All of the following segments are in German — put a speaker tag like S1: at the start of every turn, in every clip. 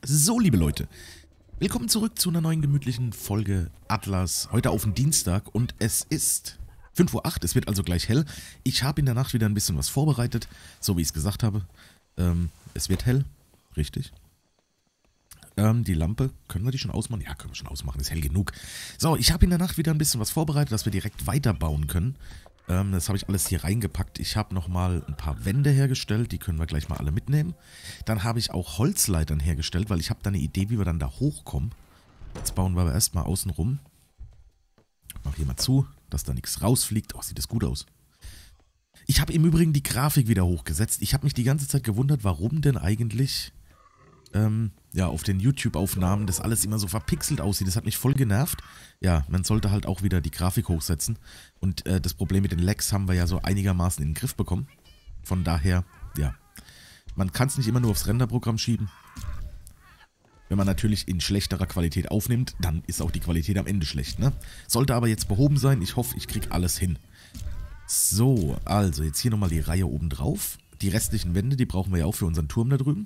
S1: So, liebe Leute, willkommen zurück zu einer neuen gemütlichen Folge Atlas. Heute auf den Dienstag und es ist 5:08 Uhr, es wird also gleich hell. Ich habe in der Nacht wieder ein bisschen was vorbereitet, so wie ich es gesagt habe. Es wird hell, richtig. Die Lampe, können wir die schon ausmachen? Ja, können wir schon ausmachen, ist hell genug. So, ich habe in der Nacht wieder ein bisschen was vorbereitet, dass wir direkt weiterbauen können. Das habe ich alles hier reingepackt. Ich habe nochmal ein paar Wände hergestellt, die können wir gleich mal alle mitnehmen. Dann habe ich auch Holzleitern hergestellt, weil ich habe da eine Idee, wie wir dann da hochkommen. Jetzt bauen wir aber erstmal außen rum. Ich mache hier mal zu, dass da nichts rausfliegt. Oh, sieht das gut aus. Ich habe im Übrigen die Grafik wieder hochgesetzt. Ich habe mich die ganze Zeit gewundert, warum denn eigentlich ja, auf den YouTube-Aufnahmen das alles immer so verpixelt aussieht. Das hat mich voll genervt. Ja, man sollte halt auch wieder die Grafik hochsetzen. Und das Problem mit den Lags haben wir ja so einigermaßen in den Griff bekommen. Von daher, ja, man kann es nicht immer nur aufs Renderprogramm schieben. Wenn man natürlich in schlechterer Qualität aufnimmt, dann ist auch die Qualität am Ende schlecht, ne? Sollte aber jetzt behoben sein. Ich hoffe, ich kriege alles hin. So, also jetzt hier nochmal die Reihe oben drauf. Die restlichen Wände, die brauchen wir ja auch für unseren Turm da drüben.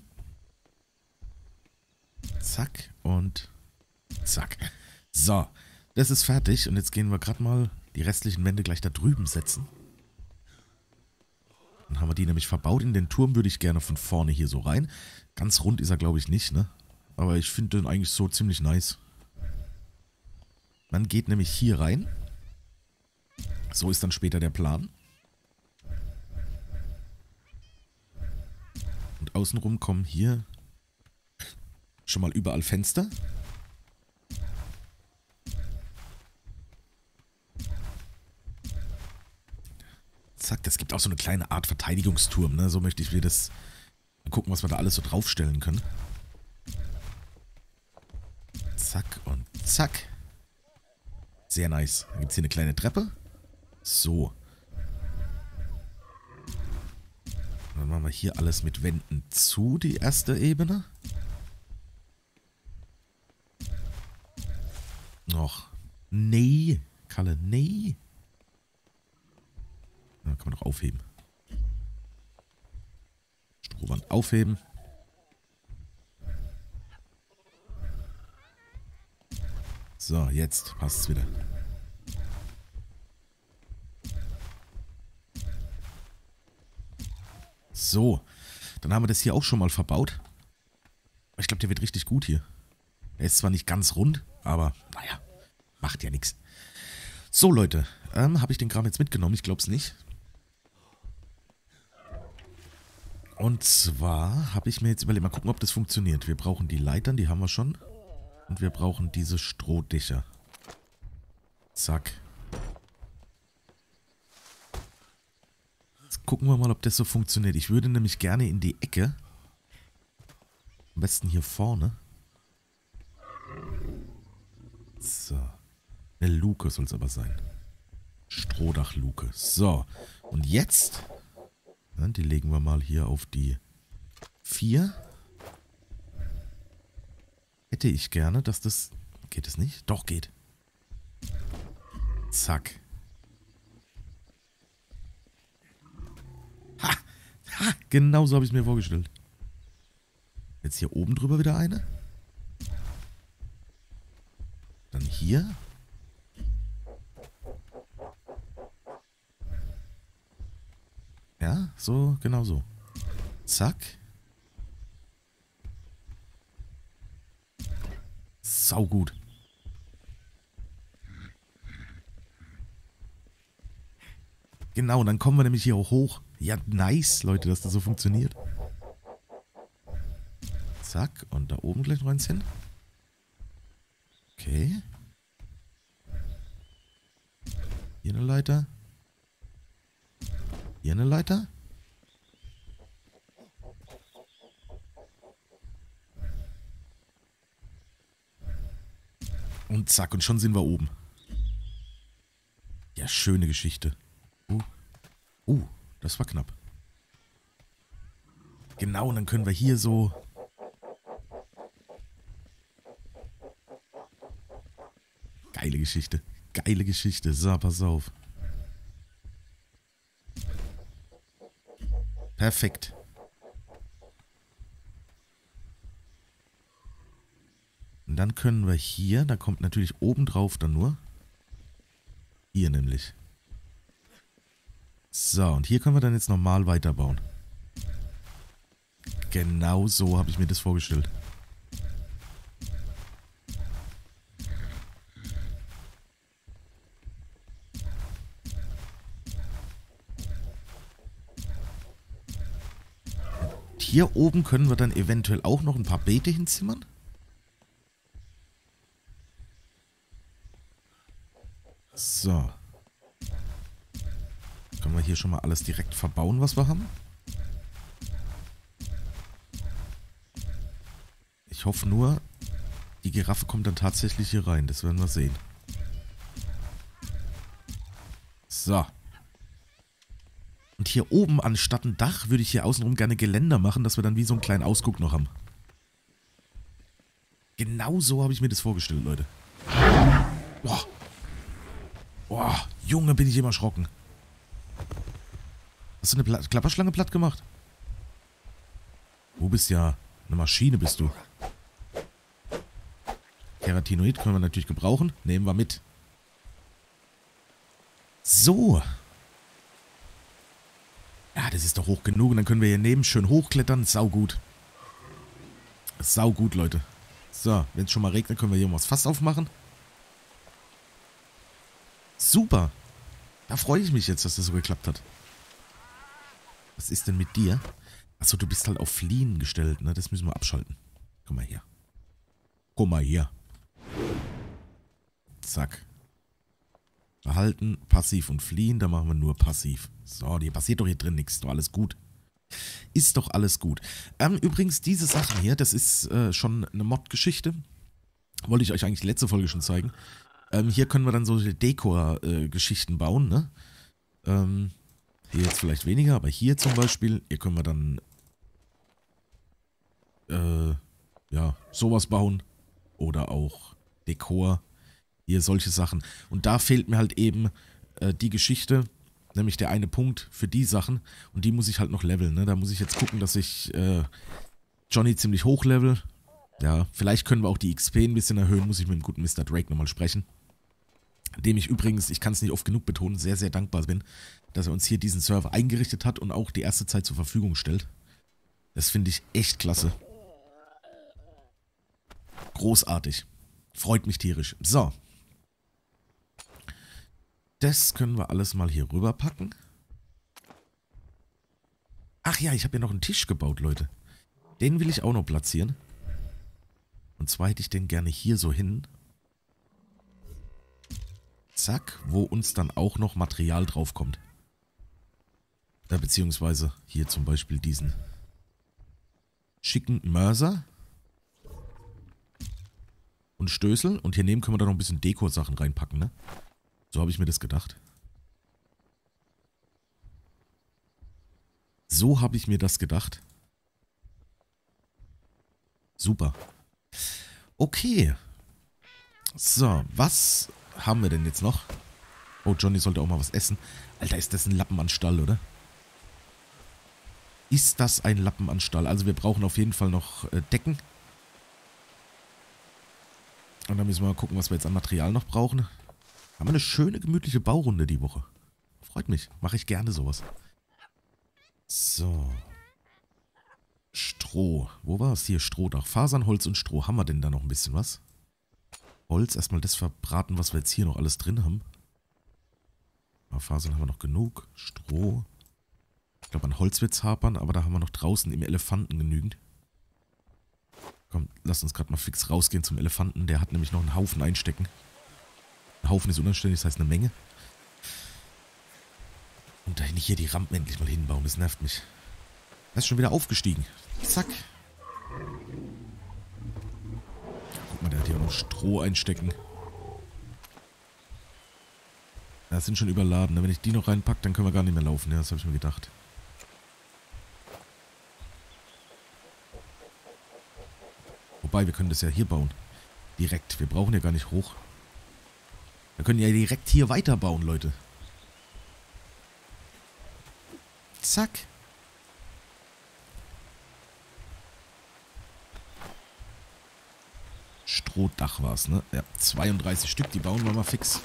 S1: Zack und zack. So, das ist fertig und jetzt gehen wir gerade mal die restlichen Wände gleich da drüben setzen. Dann haben wir die nämlich verbaut. In den Turm würde ich gerne von vorne hier so rein. Ganz rund ist er, glaube ich, nicht, ne? Aber ich finde den eigentlich so ziemlich nice. Man geht nämlich hier rein. So ist dann später der Plan. Und außenrum kommen hier schon mal überall Fenster. Zack, das gibt auch so eine kleine Art Verteidigungsturm, ne? So möchte ich mir das... Mal gucken, was wir da alles so draufstellen können. Zack und zack. Sehr nice. Dann gibt es hier eine kleine Treppe. So. Dann machen wir hier alles mit Wänden zu, die erste Ebene. Och, nee, Kalle, nee. Na, kann man doch aufheben. Strohwand aufheben. So, jetzt passt es wieder. So, dann haben wir das hier auch schon mal verbaut. Ich glaube, der wird richtig gut hier. Er ist zwar nicht ganz rund, aber naja, macht ja nichts. So, Leute, habe ich den Kram jetzt mitgenommen? Ich glaube es nicht. Und zwar habe ich mir jetzt überlegt, mal gucken, ob das funktioniert. Wir brauchen die Leitern, die haben wir schon. Und wir brauchen diese Strohdächer. Zack. Jetzt gucken wir mal, ob das so funktioniert. Ich würde nämlich gerne in die Ecke. Am besten hier vorne. So. Eine Luke soll es aber sein. Strohdachluke. So. Und jetzt... Ja, die legen wir mal hier auf die 4. Hätte ich gerne, dass das... Geht es nicht? Doch, geht. Zack. Ha! Ha! Genau so habe ich es mir vorgestellt. Jetzt hier oben drüber wieder eine. Dann hier. Ja, so, genau so. Zack. Saugut. Genau, dann kommen wir nämlich hier auch hoch. Ja, nice, Leute, dass das so funktioniert. Zack, und da oben gleich noch eins hin. Okay. Hier eine Leiter. Hier eine Leiter. Und zack, und schon sind wir oben. Ja, schöne Geschichte. Das war knapp. Genau, und dann können wir hier so... Geile Geschichte. Geile Geschichte. So, pass auf. Perfekt. Und dann können wir hier, da kommt natürlich oben drauf dann nur. Hier nämlich. So, und hier können wir dann jetzt normal weiterbauen. Genau so habe ich mir das vorgestellt. Hier oben können wir dann eventuell auch noch ein paar Beete hinzimmern. So. Können wir hier schon mal alles direkt verbauen, was wir haben. Ich hoffe nur, die Giraffe kommt dann tatsächlich hier rein. Das werden wir sehen. So. Und hier oben anstatt ein Dach würde ich hier außenrum gerne Geländer machen, dass wir dann wie so einen kleinen Ausguck noch haben. Genau so habe ich mir das vorgestellt, Leute. Boah. Boah, Junge, bin ich immer erschrocken. Hast du eine Klapperschlange platt gemacht? Du bist ja eine Maschine, bist du. Keratinoid können wir natürlich gebrauchen. Nehmen wir mit. So. Ja, das ist doch hoch genug. Und dann können wir hier neben schön hochklettern. Saugut. Saugut, Leute. So, wenn es schon mal regnet, können wir hier mal das Fass aufmachen. Super. Da freue ich mich jetzt, dass das so geklappt hat. Was ist denn mit dir? Achso, du bist halt auf Fliehen gestellt, ne? Das müssen wir abschalten. Komm mal her. Komm mal her. Zack. Behalten, passiv und fliehen. Da machen wir nur passiv. So, hier passiert doch hier drin nichts. Ist doch alles gut. Ist doch alles gut. Übrigens, diese Sachen hier, das ist schon eine Mod-Geschichte. Wollte ich euch eigentlich letzte Folge schon zeigen. Hier können wir dann solche Dekor-Geschichten bauen, ne? Hier jetzt vielleicht weniger, aber hier zum Beispiel, hier können wir dann ja, sowas bauen. Oder auch Dekor. Hier solche Sachen. Und da fehlt mir halt eben die Geschichte, nämlich der eine Punkt für die Sachen. Und die muss ich halt noch leveln, ne? Da muss ich jetzt gucken, dass ich Johnny ziemlich hoch level. Ja, vielleicht können wir auch die XP ein bisschen erhöhen. Muss ich mit dem guten Mr. Drake nochmal sprechen. Dem ich übrigens, ich kann es nicht oft genug betonen, sehr, sehr dankbar bin, dass er uns hier diesen Server eingerichtet hat und auch die erste Zeit zur Verfügung stellt. Das finde ich echt klasse. Großartig. Freut mich tierisch. So. Das können wir alles mal hier rüber packen. Ach ja, ich habe ja noch einen Tisch gebaut, Leute. Den will ich auch noch platzieren. Und zwar hätte ich den gerne hier so hin. Zack, wo uns dann auch noch Material draufkommt. Beziehungsweise hier zum Beispiel diesen schicken Mörser. Und Stößel. Und hier neben können wir da noch ein bisschen Deko-Sachen reinpacken, ne? So habe ich mir das gedacht. So habe ich mir das gedacht. Super. Okay. So, was haben wir denn jetzt noch? Oh, Johnny sollte auch mal was essen. Alter, ist das ein Lappen an Stall, oder? Ist das ein Lappen an Stall? Also wir brauchen auf jeden Fall noch Decken. Und dann müssen wir mal gucken, was wir jetzt an Material noch brauchen. Haben wir eine schöne, gemütliche Baurunde die Woche. Freut mich. Mache ich gerne sowas. So. Stroh. Wo war es hier? Strohdach. Fasern, Holz und Stroh. Haben wir denn da noch ein bisschen was? Holz, erstmal das verbraten, was wir jetzt hier noch alles drin haben. Aber Fasern haben wir noch genug. Stroh. Ich glaube, an Holz wird es hapern, aber da haben wir noch draußen im Elefanten genügend. Komm, lass uns gerade mal fix rausgehen zum Elefanten. Der hat nämlich noch einen Haufen einstecken. Ein Haufen ist unanständig, das heißt eine Menge. Und dahin hier die Rampen endlich mal hinbauen, das nervt mich. Er ist schon wieder aufgestiegen. Zack. Guck mal, der hat hier auch noch Stroh einstecken. Ja, sind schon überladen. Wenn ich die noch reinpacke, dann können wir gar nicht mehr laufen. Ja, das habe ich mir gedacht. Wobei, wir können das ja hier bauen. Direkt. Wir brauchen ja gar nicht hoch. Wir können ja direkt hier weiterbauen, Leute. Zack. Strohdach war es, ne? Ja, 32 Stück, die bauen wir mal fix.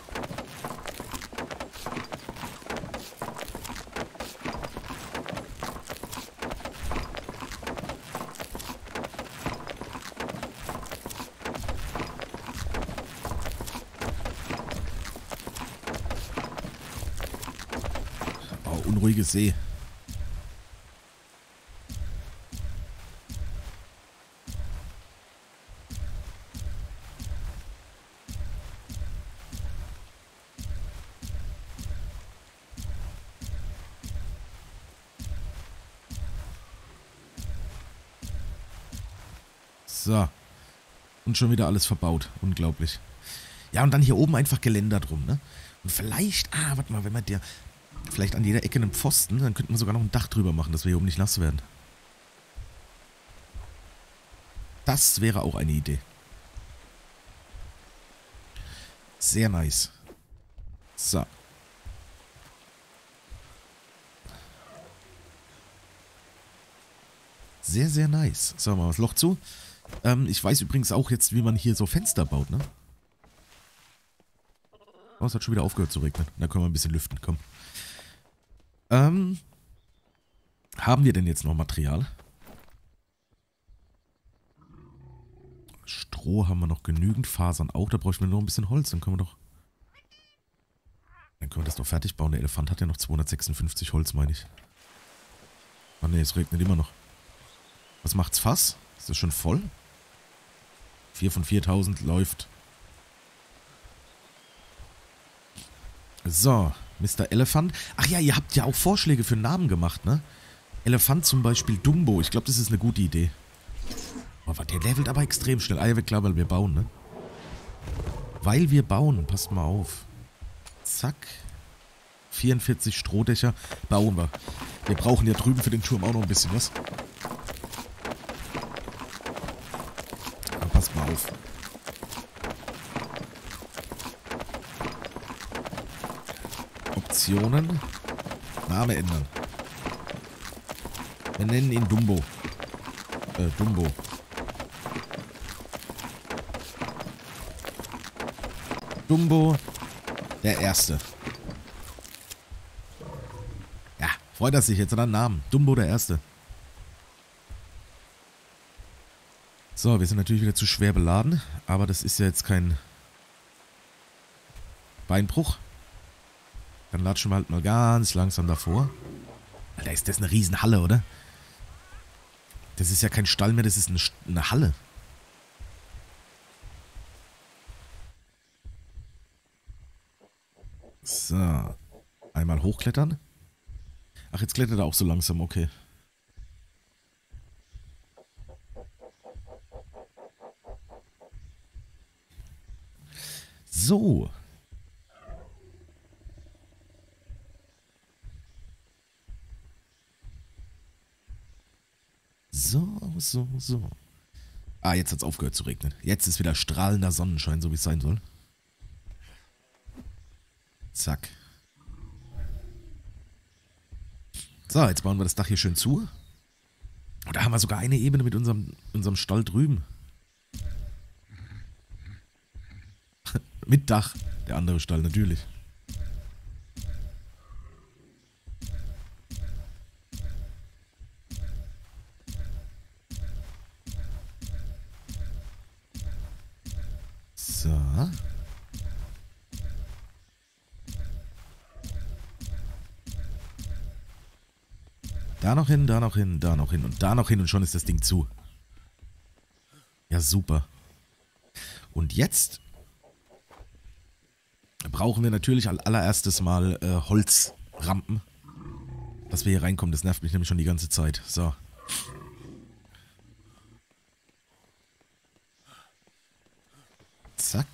S1: Oh, unruhige See. So. Und schon wieder alles verbaut. Unglaublich. Ja, und dann hier oben einfach Geländer drum, ne? Und vielleicht, warte mal, wenn wir vielleicht an jeder Ecke einen Pfosten, dann könnten wir sogar noch ein Dach drüber machen, dass wir hier oben nicht nass werden. Das wäre auch eine Idee. Sehr nice. So. Sehr, sehr nice. So, mal das Loch zu. Ich weiß übrigens auch jetzt, wie man hier so Fenster baut, ne? Oh, es hat schon wieder aufgehört zu regnen. Da können wir ein bisschen lüften, komm. Haben wir denn jetzt noch Material? Stroh haben wir noch genügend, Fasern auch. Da bräuchten wir nur ein bisschen Holz, dann können wir das doch fertig bauen. Der Elefant hat ja noch 256 Holz, meine ich. Ah ne, es regnet immer noch. Was macht's Fass? Ist das schon voll? 4 von 4000 läuft. So, Mr. Elefant. Ach ja, ihr habt ja auch Vorschläge für Namen gemacht, ne? Elefant zum Beispiel Dumbo. Ich glaube, das ist eine gute Idee. Oh, der levelt aber extrem schnell. Ah ja, wird klar, weil wir bauen, ne? Weil wir bauen. Passt mal auf. Zack. 44 Strohdächer bauen wir. Wir brauchen ja drüben für den Turm auch noch ein bisschen was. Aber passt mal auf. Optionen. Name ändern. Wir nennen ihn Dumbo. Dumbo. Dumbo, der Erste. Ja, freut er sich jetzt an einen Namen. Dumbo, der Erste. So, wir sind natürlich wieder zu schwer beladen, aber das ist ja jetzt kein Beinbruch. Dann latschen wir halt mal ganz langsam davor. Alter, ist das eine Riesenhalle, oder? Das ist ja kein Stall mehr, das ist eine Halle. So. Einmal hochklettern. Ach, jetzt klettert er auch so langsam, okay. So. So. Ah, jetzt hat es aufgehört zu regnen. Jetzt ist wieder strahlender Sonnenschein, so wie es sein soll. Zack. So, jetzt bauen wir das Dach hier schön zu. Und da haben wir sogar eine Ebene mit unserem Stall drüben. Mit Dach. Der andere Stall natürlich. So. Da noch hin, da noch hin, da noch hin und da noch hin und schon ist das Ding zu. Ja, super. Und jetzt brauchen wir natürlich als allererstes mal Holzrampen, dass wir hier reinkommen. Das nervt mich nämlich schon die ganze Zeit. So. Zack.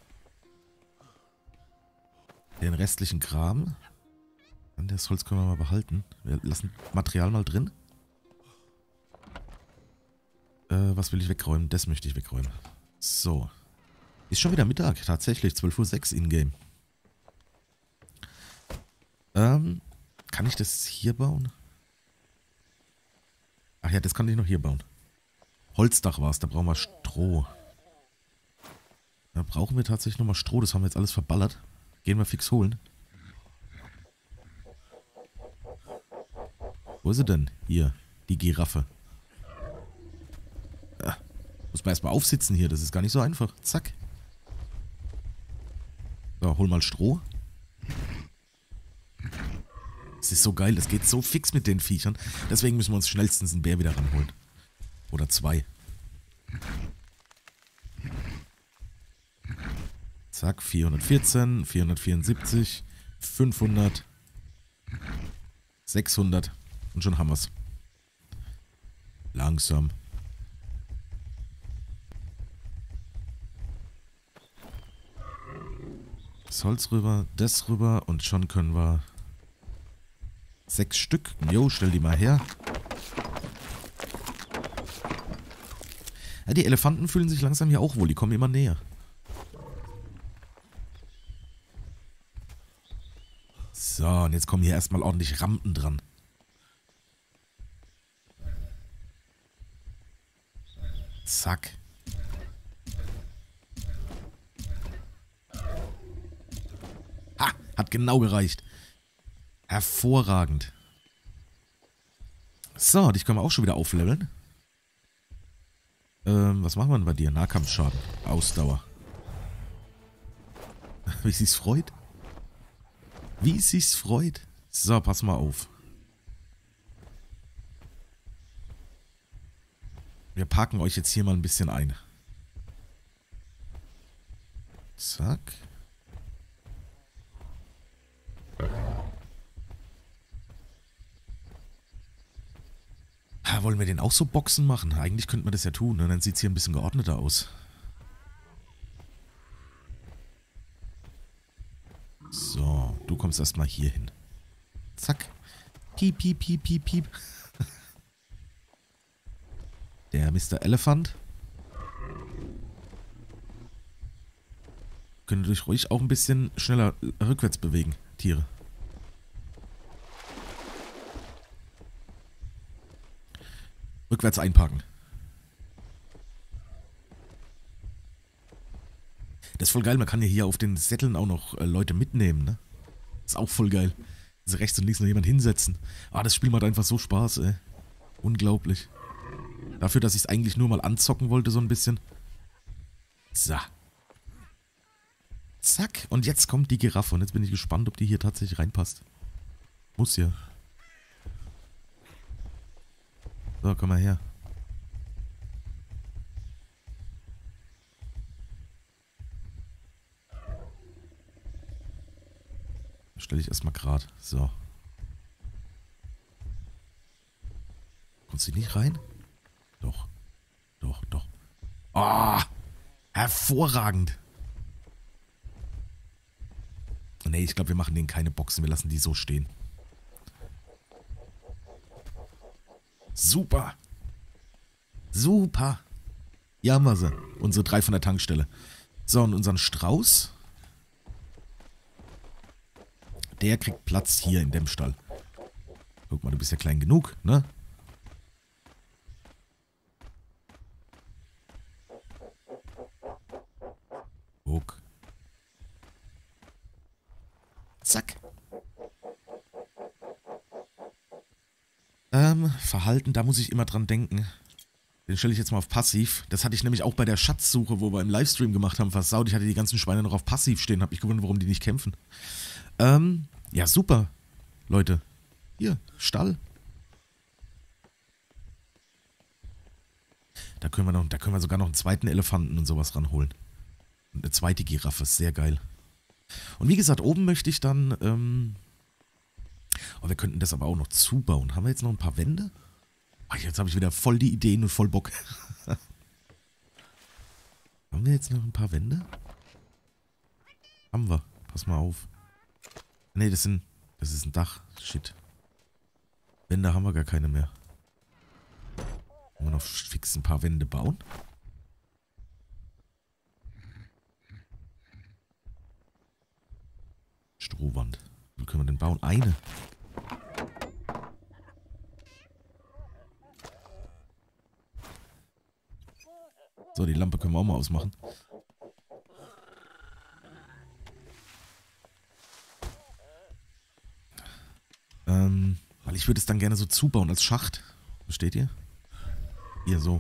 S1: Den restlichen Kram. Das Holz können wir mal behalten. Wir lassen Material mal drin. Was will ich wegräumen? Das möchte ich wegräumen. So. Ist schon wieder Mittag. Tatsächlich. 12:06 Uhr in-game. Kann ich das hier bauen? Ach ja, das kann ich noch hier bauen. Holzdach war es. Da brauchen wir Stroh. Da brauchen wir tatsächlich nochmal Stroh. Das haben wir jetzt alles verballert. Gehen wir fix holen. Wo ist sie denn? Hier, die Giraffe. Muss man erstmal aufsitzen hier. Das ist gar nicht so einfach. Zack. So, hol mal Stroh. Das ist so geil. Das geht so fix mit den Viechern. Deswegen müssen wir uns schnellstens einen Bär wieder ranholen. Oder 2. Zack, 414, 474, 500, 600 und schon haben wir's. Langsam. Das Holz rüber, das rüber und schon können wir 6 Stück. Jo, stell die mal her. Ja, die Elefanten fühlen sich langsam hier auch wohl. Die kommen immer näher. So, und jetzt kommen hier erstmal ordentlich Rampen dran. Zack. Ha, hat genau gereicht. Hervorragend. So, dich können wir auch schon wieder aufleveln. Was machen wir denn bei dir? Nahkampfschaden. Ausdauer. Wie sich's freut. Wie sich's freut. So, pass mal auf. Wir parken euch jetzt hier mal ein bisschen ein. Zack. Wollen wir den auch so Boxen machen? Eigentlich könnte man das ja tun, ne? Dann sieht es hier ein bisschen geordneter aus. So, du kommst erstmal hier hin. Zack. Piep, piep, piep, piep, piep. Der Mr. Elephant. Könnt ihr euch ruhig auch ein bisschen schneller rückwärts bewegen, Tiere. Rückwärts einparken. Das ist voll geil, man kann ja hier auf den Sätteln auch noch Leute mitnehmen, ne? Ist auch voll geil. Also rechts und links noch jemand hinsetzen. Ah, das Spiel macht einfach so Spaß, ey. Unglaublich. Dafür, dass ich es eigentlich nur mal anzocken wollte, so ein bisschen. So. Zack. Und jetzt kommt die Giraffe. Und jetzt bin ich gespannt, ob die hier tatsächlich reinpasst. Muss ja. So, komm mal her. Stelle ich erstmal gerade. So. Kommst du nicht rein? Doch. Doch, doch. Oh, hervorragend. Nee, ich glaube, wir machen denen keine Boxen. Wir lassen die so stehen. Super. Super. Hier haben wir sie. Unsere 3 von der Tankstelle. So, und unseren Strauß. Der kriegt Platz hier in dem Stall. Guck mal, du bist ja klein genug, ne? Guck. Zack. Verhalten, da muss ich immer dran denken. Den stelle ich jetzt mal auf Passiv. Das hatte ich nämlich auch bei der Schatzsuche, wo wir im Livestream gemacht haben, versaut. Ich hatte die ganzen Schweine noch auf Passiv stehen. Hab mich gewundert, warum die nicht kämpfen. Ja, super. Leute. Hier, Stall. Da können wir sogar noch einen zweiten Elefanten und sowas ranholen. Und eine zweite Giraffe, sehr geil. Und wie gesagt, oben möchte ich dann, oh, wir könnten das aber auch noch zubauen. Haben wir jetzt noch ein paar Wände? Ach, jetzt habe ich wieder voll die Ideen und voll Bock. Haben wir jetzt noch ein paar Wände? Haben wir. Pass mal auf. Nee, das ist ein Dach. Shit. Wände haben wir gar keine mehr. Wollen wir noch fix ein paar Wände bauen? Strohwand. Wie können wir denn bauen? Eine. So, die Lampe können wir auch mal ausmachen. Weil ich würde es dann gerne so zubauen als Schacht. Versteht ihr? Hier so.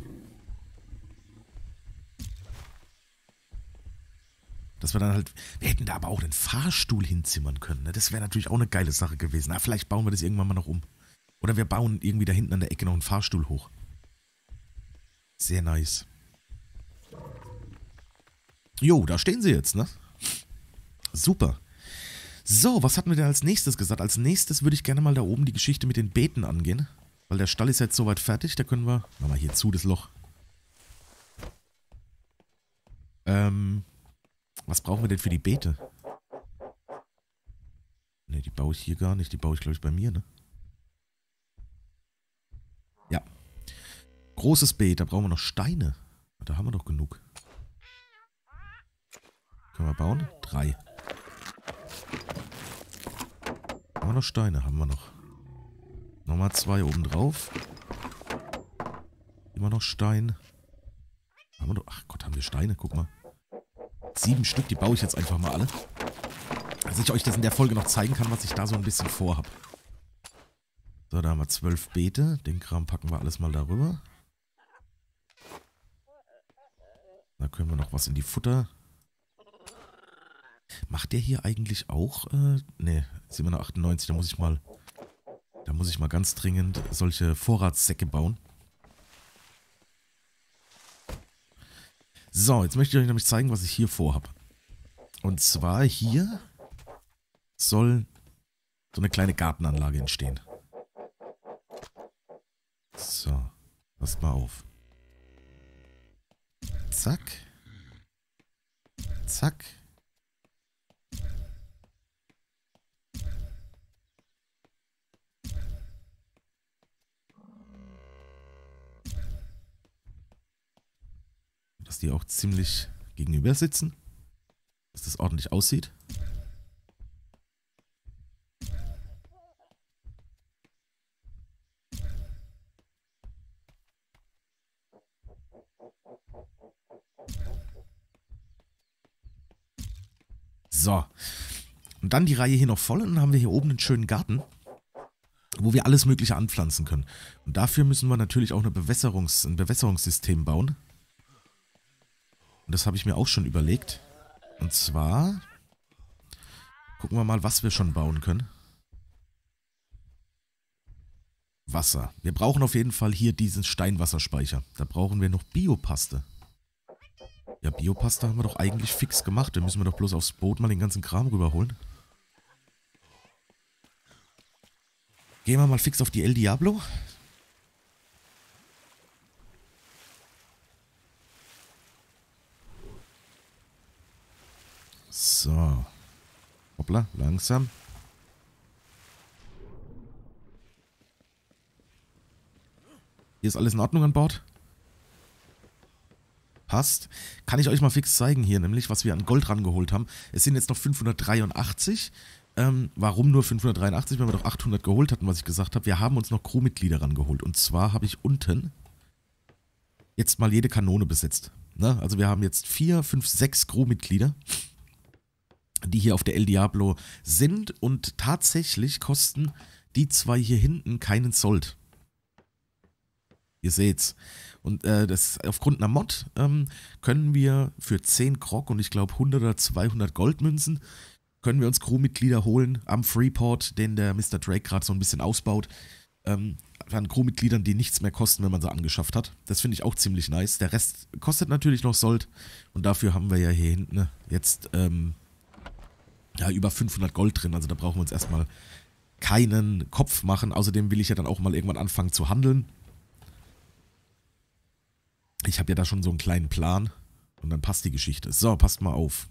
S1: Dass wir dann halt... Wir hätten da aber auch einen Fahrstuhl hinzimmern können. Ne? Das wäre natürlich auch eine geile Sache gewesen. Na, vielleicht bauen wir das irgendwann mal noch um. Oder wir bauen irgendwie da hinten an der Ecke noch einen Fahrstuhl hoch. Sehr nice. Jo, da stehen sie jetzt, ne? Super. So, was hatten wir denn als nächstes gesagt? Als nächstes würde ich gerne mal da oben die Geschichte mit den Beeten angehen. Weil der Stall ist jetzt soweit fertig, da können wir... Machen wir hier zu, das Loch. Was brauchen wir denn für die Beete? Ne, die baue ich hier gar nicht. Die baue ich, glaube ich, bei mir, ne? Ja. Großes Beet, da brauchen wir noch Steine. Da haben wir doch genug. Können wir bauen? 3. Haben wir noch Steine? Haben wir noch. Nochmal 2 oben drauf. Immer noch Stein. Haben wir doch... Ach Gott, haben wir Steine? Guck mal. 7 Stück, die baue ich jetzt einfach mal alle. Dass ich euch das in der Folge noch zeigen kann, was ich da so ein bisschen vorhab. So, da haben wir 12 Beete. Den Kram packen wir alles mal darüber. Da können wir noch was in die Futter. Macht der hier eigentlich auch? Ne, 798, da muss ich mal ganz dringend solche Vorratssäcke bauen. So, jetzt möchte ich euch nämlich zeigen, was ich hier vorhab. Und zwar hier soll so eine kleine Gartenanlage entstehen. So, passt mal auf. Zack. Zack. Dass die auch ziemlich gegenüber sitzen. Dass das ordentlich aussieht. So. Und dann die Reihe hier noch voll und dann haben wir hier oben einen schönen Garten, wo wir alles Mögliche anpflanzen können. Und dafür müssen wir natürlich auch ein Bewässerungssystem bauen. Und das habe ich mir auch schon überlegt. Und zwar gucken wir mal, was wir schon bauen können. Wasser. Wir brauchen auf jeden Fall hier diesen Steinwasserspeicher. Da brauchen wir noch Biopaste. Ja, Biopaste haben wir doch eigentlich fix gemacht. Da müssen wir doch bloß aufs Boot mal den ganzen Kram rüberholen. Gehen wir mal fix auf die El Diablo. So. Hoppla, langsam. Hier ist alles in Ordnung an Bord. Passt. Kann ich euch mal fix zeigen hier, nämlich was wir an Gold rangeholt haben. Es sind jetzt noch 583. Warum nur 583, wenn wir doch 800 geholt hatten, was ich gesagt habe. Wir haben uns noch Crewmitglieder rangeholt. Und zwar habe ich unten jetzt mal jede Kanone besetzt. Ne? Also wir haben jetzt 4, 5, 6 Crewmitglieder, die hier auf der El Diablo sind. Und tatsächlich kosten die 2 hier hinten keinen Sold. Ihr seht's. Und das aufgrund einer Mod können wir für 10 Grog und ich glaube 100 oder 200 Goldmünzen können wir uns Crewmitglieder holen am Freeport, den der Mr. Drake gerade so ein bisschen ausbaut. An Crewmitgliedern, die nichts mehr kosten, wenn man sie angeschafft hat. Das finde ich auch ziemlich nice. Der Rest kostet natürlich noch Sold. Und dafür haben wir ja hier hinten jetzt ja, über 500 Gold drin. Also da brauchen wir uns erstmal keinen Kopf machen. Außerdem will ich ja dann auch mal irgendwann anfangen zu handeln. Ich habe ja da schon so einen kleinen Plan. Und dann passt die Geschichte. So, passt mal auf.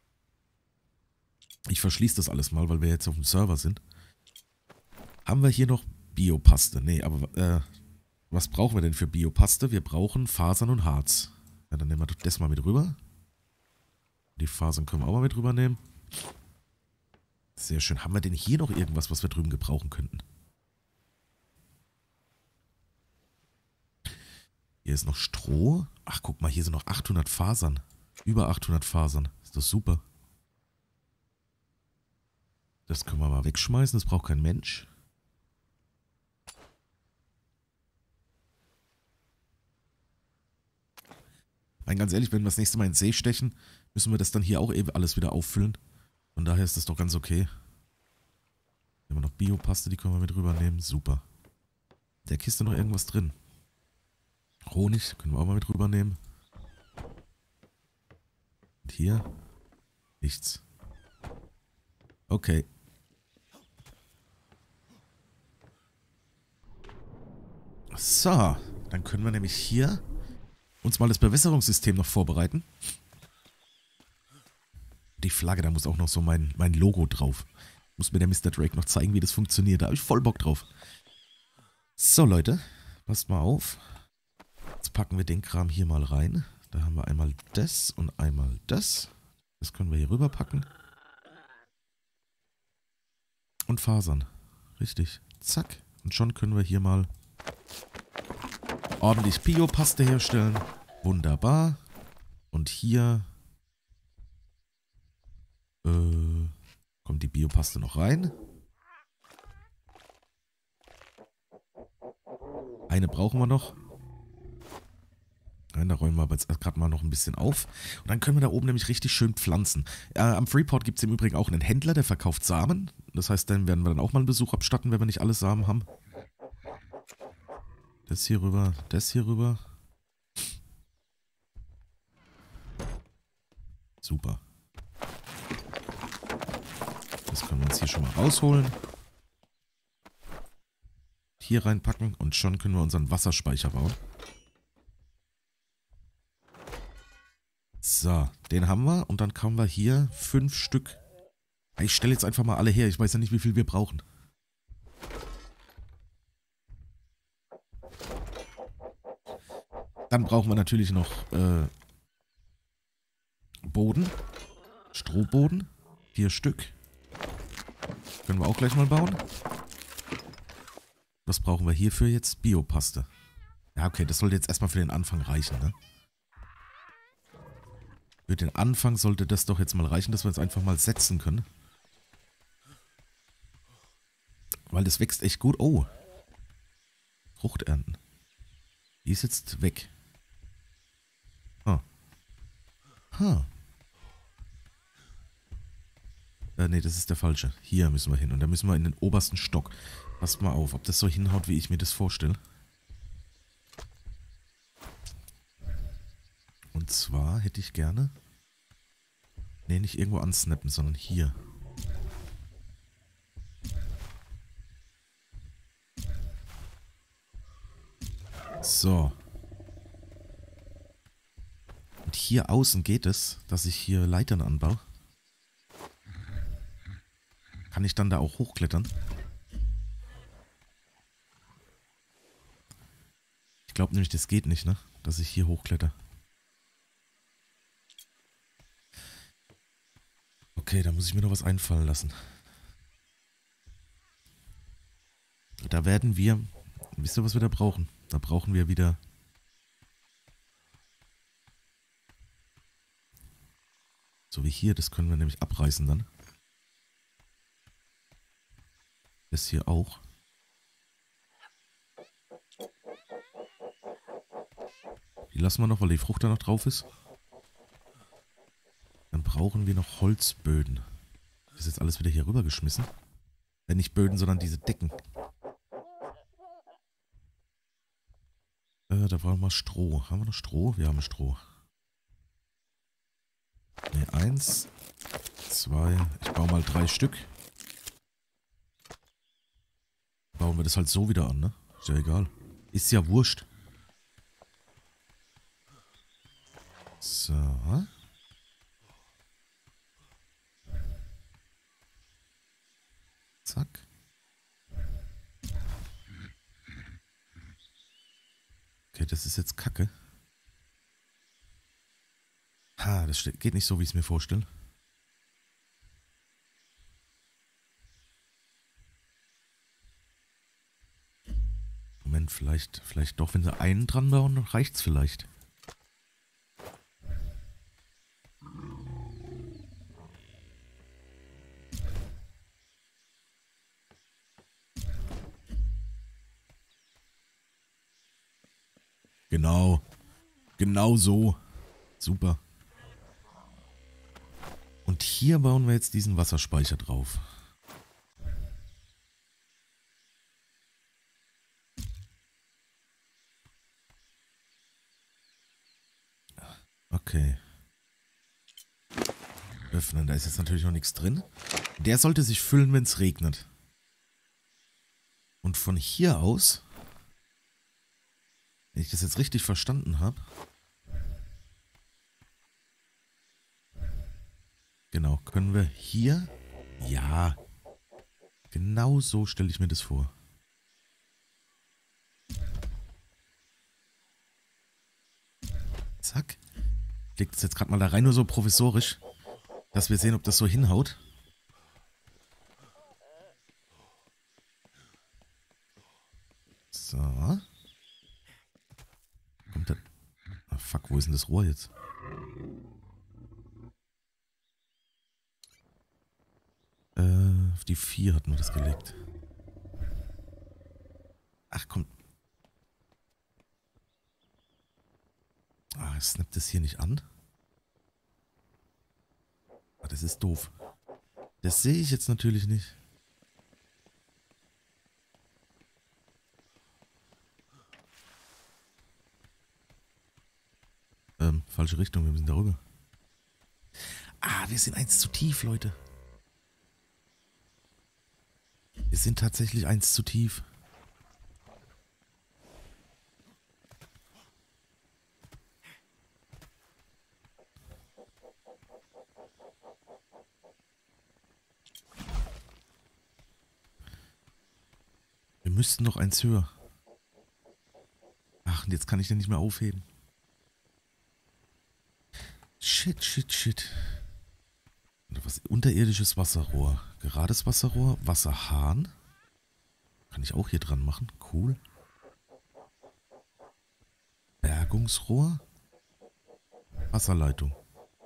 S1: Ich verschließe das alles mal, weil wir jetzt auf dem Server sind. Haben wir hier noch Biopaste? Nee, aber was brauchen wir denn für Biopaste? Wir brauchen Fasern und Harz. Ja, dann nehmen wir das mal mit rüber. Die Fasern können wir auch mal mit rübernehmen. Sehr schön. Haben wir denn hier noch irgendwas, was wir drüben gebrauchen könnten? Hier ist noch Stroh. Ach, guck mal, hier sind noch 800 Fasern. Über 800 Fasern. Ist das super. Das können wir mal wegschmeißen. Das braucht kein Mensch. Ganz ehrlich, wenn wir das nächste Mal in den See stechen, müssen wir das dann hier auch eben alles wieder auffüllen. Von daher ist das doch ganz okay. Wenn wir noch Biopaste, die können wir mit rübernehmen. Super. In der Kiste noch irgendwas drin. Honig können wir auch mal mit rübernehmen. Und hier nichts. Okay. So, dann können wir nämlich hier uns mal das Bewässerungssystem noch vorbereiten. Die Flagge, da muss auch noch so mein Logo drauf. Muss mir der Mr. Drake noch zeigen, wie das funktioniert. Da habe ich voll Bock drauf. So, Leute, passt mal auf. Jetzt packen wir den Kram hier mal rein. Da haben wir einmal das und einmal das. Das können wir hier rüber packen. Und Fasern. Richtig. Zack. Und schon können wir hier mal ordentlich Biopaste herstellen. Wunderbar. Und hier kommt die Biopaste noch rein. Eine brauchen wir noch. Da räumen wir aber jetzt gerade mal noch ein bisschen auf. Und dann können wir da oben nämlich richtig schön pflanzen. Am Freeport gibt es im Übrigen auch einen Händler, der verkauft Samen. Das heißt, dann werden wir dann auch mal einen Besuch abstatten, wenn wir nicht alle Samen haben. Das hier rüber, das hier rüber. Super. Das können wir uns hier schon mal rausholen. Hier reinpacken und schon können wir unseren Wasserspeicher bauen. So, den haben wir und dann können wir hier 5 Stück. Ich stelle jetzt einfach mal alle her, ich weiß ja nicht, wie viel wir brauchen. Dann brauchen wir natürlich noch Boden, Strohboden, 4 Stück. Können wir auch gleich mal bauen. Was brauchen wir hierfür jetzt? Biopaste. Ja, okay, das sollte jetzt erstmal für den Anfang reichen, ne? Für den Anfang sollte das doch jetzt mal reichen, dass wir es einfach mal setzen können. Weil das wächst echt gut. Oh. Frucht ernten. Die ist jetzt weg. Ah. Ha. Nee, das ist der falsche. Hier müssen wir hin. Und da müssen wir in den obersten Stock. Passt mal auf, ob das so hinhaut, wie ich mir das vorstelle. Und zwar hätte ich gerne... Nee, nicht irgendwo ansnappen, sondern hier. So. Und hier außen geht es, dass ich hier Leitern anbaue. Kann ich dann da auch hochklettern? Ich glaube nämlich, das geht nicht, ne? Dass ich hier hochkletter. Okay, da muss ich mir noch was einfallen lassen. Da werden wir... Wisst ihr, was wir da brauchen? Da brauchen wir wieder... So wie hier, das können wir nämlich abreißen dann. Das hier auch. Die lassen wir noch, weil die Frucht da noch drauf ist. Dann brauchen wir noch Holzböden. Das ist jetzt alles wieder hier rübergeschmissen. Nicht Böden, sondern diese Decken. Da brauchen wir Stroh. Haben wir noch Stroh? Wir haben Stroh. Ne, 1, 2. Ich baue mal 3 Stück. Bauen wir das halt so wieder an, ne? Ist ja egal. Ist ja wurscht. So. Zack. Okay, das ist jetzt Kacke. Ha, das geht nicht so, wie ich es mir vorstelle. Moment, vielleicht doch, wenn sie einen dran bauen, reicht's vielleicht. Genau. Genau so. Super. Und hier bauen wir jetzt diesen Wasserspeicher drauf. Okay. Öffnen, da ist jetzt natürlich noch nichts drin. Der sollte sich füllen, wenn es regnet. Und von hier aus, wenn ich das jetzt richtig verstanden habe, genau, können wir hier, ja, genau so stelle ich mir das vor. Zack. Ich leg das jetzt gerade mal da rein, nur so provisorisch, dass wir sehen, ob das so hinhaut. So. Kommt der... Ah, fuck, wo ist denn das Rohr jetzt? Auf die 4 hatten wir das gelegt. Ach, komm. Ah, snappt das hier nicht an? Ah, das ist doof. Das sehe ich jetzt natürlich nicht. Falsche Richtung, wir müssen darüber. Ah, wir sind eins zu tief, Leute. Wir sind tatsächlich eins zu tief. Wir müssten noch eins höher. Ach, und jetzt kann ich den nicht mehr aufheben. Shit, shit, shit. Was? Unterirdisches Wasserrohr. Gerades Wasserrohr. Wasserhahn. Kann ich auch hier dran machen. Cool. Bergungsrohr. Wasserleitung.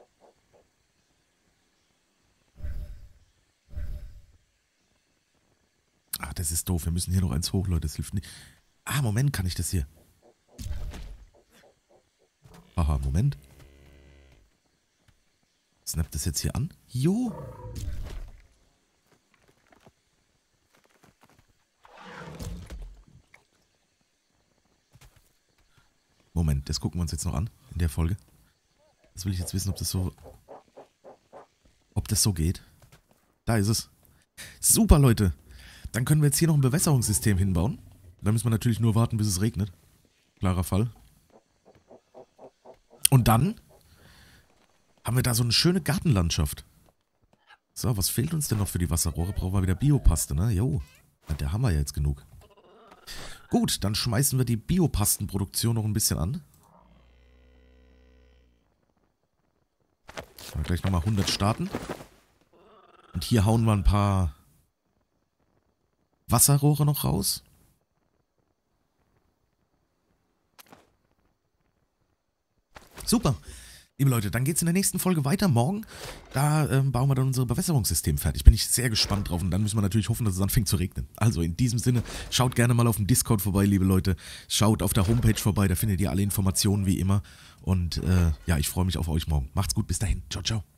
S1: Ah, das ist doof. Wir müssen hier noch eins hoch, Leute. Das hilft nicht. Ah, Moment, kann ich das hier? Aha, Moment. Snappt das jetzt hier an? Jo! Moment, das gucken wir uns jetzt noch an in der Folge. Das will ich jetzt wissen, ob das so geht. Da ist es. Super, Leute. Dann können wir jetzt hier noch ein Bewässerungssystem hinbauen. Da müssen wir natürlich nur warten, bis es regnet. Klarer Fall. Und dann haben wir da so eine schöne Gartenlandschaft. So, was fehlt uns denn noch für die Wasserrohre? Brauchen wir wieder Biopaste, ne? Jo, der haben wir ja jetzt genug. Gut, dann schmeißen wir die Biopastenproduktion noch ein bisschen an. Können wir gleich nochmal 100 starten. Und hier hauen wir ein paar Wasserrohre noch raus. Super. Liebe Leute, dann geht es in der nächsten Folge weiter. Morgen, da bauen wir dann unser Bewässerungssystem fertig. Bin ich sehr gespannt drauf. Und dann müssen wir natürlich hoffen, dass es anfängt zu regnen. Also in diesem Sinne, schaut gerne mal auf dem Discord vorbei, liebe Leute. Schaut auf der Homepage vorbei, da findet ihr alle Informationen wie immer. Und ja, ich freue mich auf euch morgen. Macht's gut, bis dahin. Ciao, ciao.